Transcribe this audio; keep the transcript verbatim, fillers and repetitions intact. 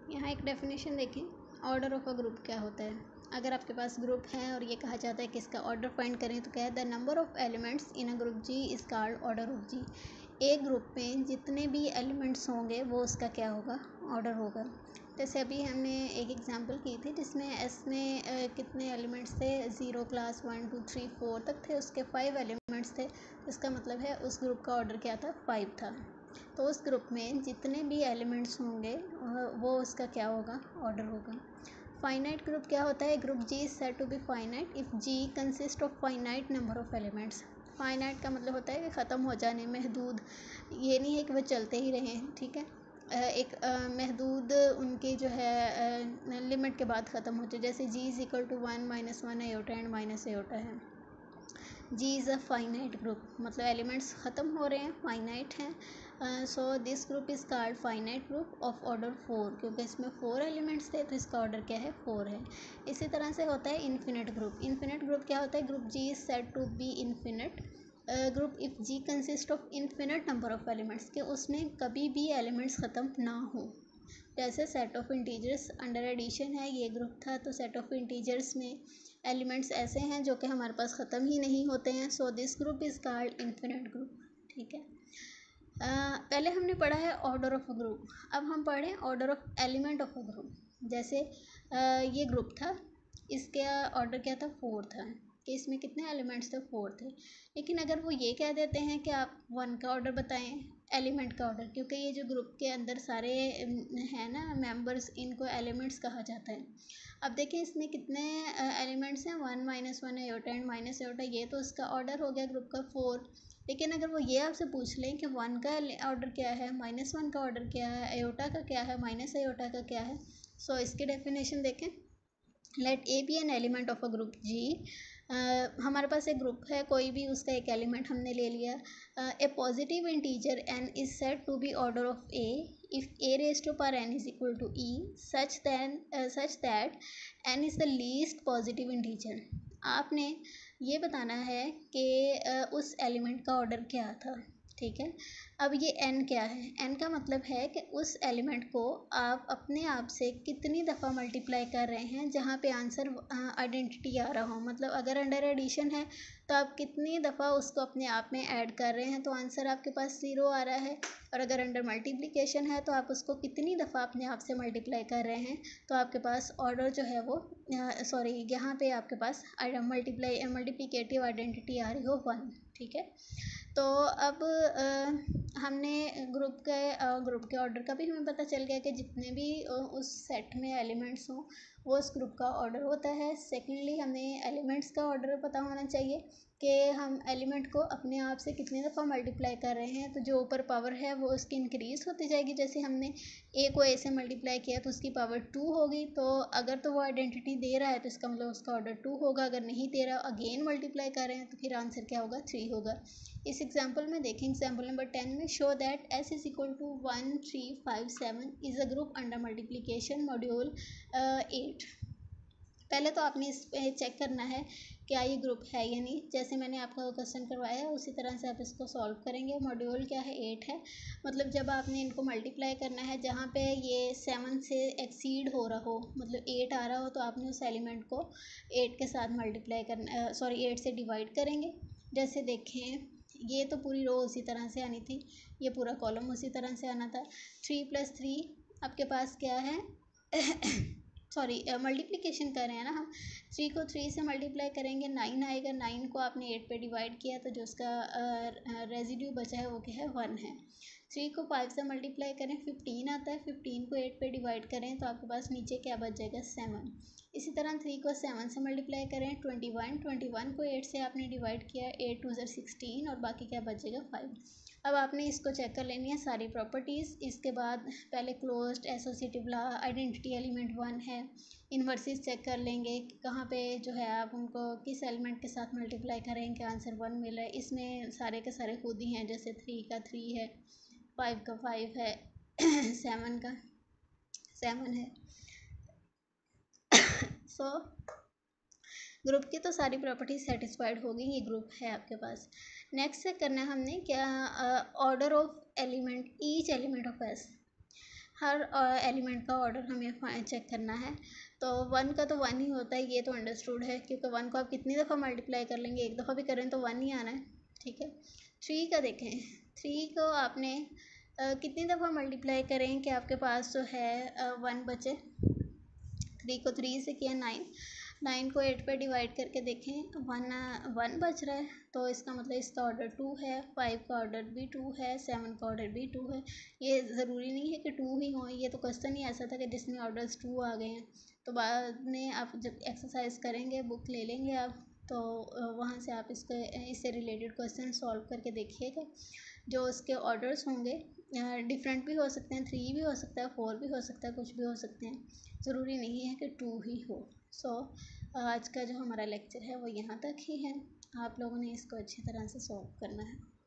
यहाँ एक डेफिनेशन देखें, ऑर्डर ऑफ अ ग्रुप क्या होता है। अगर आपके पास ग्रुप है और ये कहा जाता है कि इसका ऑर्डर फाइंड करें, तो क्या है, the number of elements in a group G is called order of G. एक ग्रुप में जितने भी एलिमेंट्स होंगे वो उसका क्या होगा, ऑर्डर होगा। जैसे अभी हमने एक एग्जांपल की थी जिसमें एस में आ, कितने एलिमेंट्स थे, zero class one two three four तक थे, उसके फाइव एलिमेंट्स थे। इसका मतलब है उस ग्रुप का ऑर्डर क्या था, फाइव था। तो उस ग्रुप में जितने भी एलिमेंट्स होंगे वो उसका क्या होगा, ऑर्डर होगा। फाइनाइट ग्रुप क्या होता है, group G is said to be finite if G consist of finite number of elements. Finite का मतलब होता है कि ख़त्म हो जाने, महदूद, ये नहीं है कि वो चलते ही रहें, ठीक है। एक महदूद उनके जो है लिमिट के बाद ख़त्म हो जाए, जैसे G is equal to one minus one iota and minus iota है। G is a finite group, मतलब एलिमेंट्स ख़त्म हो रहे हैं, फाइनाइट हैं। So this group is called finite group of order four, क्योंकि इसमें फोर एलिमेंट्स थे तो इसका ऑर्डर क्या है, फोर है। इसी तरह से होता है इन्फिनिट ग्रुप। इन्फिनिट ग्रुप क्या होता है, group G is said to be infinite group if G consist of infinite number of elements, के उसमें कभी भी एलिमेंट्स ख़त्म ना हो। जैसे set of integers under addition है, ये ग्रुप था, तो सेट ऑफ इंटीजर्स में एलिमेंट्स ऐसे हैं जो कि हमारे पास ख़त्म ही नहीं होते हैं। So this group is called infinite group, ठीक है। uh, पहले हमने पढ़ा है ऑर्डर ऑफ अ ग्रुप, अब हम पढ़ें order of element of a group. जैसे uh, ये ग्रुप था, इसका ऑर्डर क्या था, फोर था, कि इसमें कितने एलिमेंट्स थे, फोर थे। लेकिन अगर वो ये कह देते हैं कि आप वन का ऑर्डर बताएं, एलिमेंट का ऑर्डर, क्योंकि ये जो ग्रुप के अंदर सारे हैं ना मेंबर्स, इनको एलिमेंट्स कहा जाता है। अब देखें इसमें कितने एलिमेंट्स हैं, one minus one iota and minus iota, ये तो इसका ऑर्डर हो गया ग्रुप का फोर। लेकिन अगर वो ये आपसे पूछ लें कि वन का ऑर्डर क्या है, माइनस वन का ऑर्डर क्या है, एयोटा का क्या है, माइनस एयोटा का क्या है, सो so, इसकी डेफिनेशन देखें। Let a be an element of a group G. हमारे पास एक ग्रुप है, कोई भी उसका एक एलिमेंट हमने ले लिया। A positive integer n is said to be order of a if a raise to power n is equal to e such than such that n is the least positive integer. आपने ये बताना है कि uh, उस element का order क्या था, ठीक है। अब ये n क्या है, n का मतलब है कि उस एलिमेंट को आप अपने आप से कितनी दफ़ा मल्टीप्लाई कर रहे हैं जहाँ पे आंसर आइडेंटिटी आ रहा हो। मतलब अगर अंडर एडिशन है तो आप कितनी दफ़ा उसको अपने आप में ऐड कर रहे हैं तो आंसर आपके पास ज़ीरो आ रहा है। और अगर अंडर मल्टीप्लिकेशन है तो आप उसको कितनी दफ़ा अपने आप से मल्टीप्लाई कर रहे हैं तो आपके पास ऑर्डर जो है वो सॉरी यहाँ पे आपके पास मल्टीप्लाई मल्टीप्लिकेटिव आइडेंटिटी आ रही हो वन, ठीक है। तो अब आ, हमने ग्रुप के ग्रुप के ऑर्डर का भी हमें पता चल गया कि जितने भी उस सेट में एलिमेंट्स हों वो उस ग्रुप का ऑर्डर होता है। सेकेंडली हमें एलिमेंट्स का ऑर्डर पता होना चाहिए कि हम एलिमेंट को अपने आप से कितनी दफ़ा मल्टीप्लाई कर रहे हैं, तो जो ऊपर पावर है वो उसकी इंक्रीज़ होती जाएगी। जैसे हमने ए को ए से मल्टीप्लाई किया तो उसकी पावर टू होगी, तो अगर तो वो आइडेंटिटी दे रहा है तो इसका मतलब उसका ऑर्डर टू होगा। अगर नहीं दे रहा, अगेन मल्टीप्लाई कर रहे हैं, तो फिर आंसर क्या होगा, थ्री होगा। इस एग्जाम्पल में देखें, एग्जाम्पल नंबर टेन में, show that S is equal to one three five seven is a group under multiplication module eight. पहले तो आपने इस पे चेक करना है क्या ये ग्रुप है या नहीं। जैसे मैंने आपका क्वेश्चन करवाया है उसी तरह से आप इसको सॉल्व करेंगे। मॉड्यूल क्या है, एट है। मतलब जब आपने इनको मल्टीप्लाई करना है जहाँ पे ये सेवन से एक्सीड हो रहा हो, मतलब एट आ रहा हो, तो आपने उस एलिमेंट को एट के साथ मल्टीप्लाई करना, सॉरी एट से डिवाइड करेंगे। जैसे देखें, ये तो पूरी रो उसी तरह से आनी थी, ये पूरा कॉलम उसी तरह से आना था। थ्री प्लस थ्री आपके पास क्या है सॉरी मल्टीप्लिकेशन कर रहे हैं ना हम, थ्री को थ्री से मल्टीप्लाई करेंगे, नाइन आएगा। नाइन को आपने एट पे डिवाइड किया तो जो उसका रेजिड्यू बचा है वो क्या है, वन है। थ्री को फाइव से मल्टीप्लाई करें, फिफ्टीन आता है। फिफ्टीन को एट पे डिवाइड करें तो आपके पास नीचे क्या बच जाएगा, सेवन। इसी तरह थ्री को सेवन से मल्टीप्लाई करें, ट्वेंटी वन। ट्वेंटी वन को एट से आपने डिवाइड किया, एट टू ज़र सिक्सटीन, और बाकी क्या बचेगा, फाइव। अब आपने इसको चेक कर लेनी है सारी प्रॉपर्टीज़। इसके बाद पहले closed, associative law, identity element one है, इन्वर्सेस चेक कर लेंगे कहाँ पे जो है आप उनको किस एलिमेंट के साथ मल्टीप्लाई करेंगे आंसर वन मिल रहा है। इसमें सारे के सारे खुद ही हैं, जैसे थ्री का थ्री है, फाइव का फाइव है, सेवन का सेवन है। सो so, ग्रुप की तो सारी प्रॉपर्टीज सेटिस्फाइड हो गई, ये ग्रुप है आपके पास। नेक्स्ट से करना है हमने क्या, order of element, each element of S. हर एलिमेंट का ऑर्डर हमें चेक करना है। तो वन का तो वन ही होता है, ये तो अंडरस्टूड है, क्योंकि वन को आप कितनी दफ़ा मल्टीप्लाई कर लेंगे, एक दफ़ा भी करें तो वन ही आना है, ठीक है। थ्री का देखें, थ्री को आपने uh, कितनी दफ़ा मल्टीप्लाई करें कि आपके पास जो है वन uh, बचे। थ्री को थ्री से किया नाइन, नाइन को एट पे डिवाइड करके देखें, वन वन बच रहा है, तो इसका मतलब इसका ऑर्डर टू है। फाइव का ऑर्डर भी टू है, सेवन का ऑर्डर भी टू है। ये ज़रूरी नहीं है कि टू ही हो, ये तो क्वेश्चन ही ऐसा था कि जिसमें ऑर्डर्स टू आ गए हैं। तो बाद में आप जब एक्सरसाइज करेंगे, बुक ले लेंगे आप, तो वहाँ से आप इसके इससे रिलेटेड क्वेश्चन सॉल्व करके देखिएगा। जो उसके ऑर्डर्स होंगे डिफरेंट भी हो सकते हैं, थ्री भी हो सकता है, फोर भी हो सकता है, कुछ भी हो सकते हैं, ज़रूरी नहीं है कि टू ही हो। सो so, आज का जो हमारा लेक्चर है वो यहाँ तक ही है। आप लोगों ने इसको अच्छी तरह से सॉल्व करना है।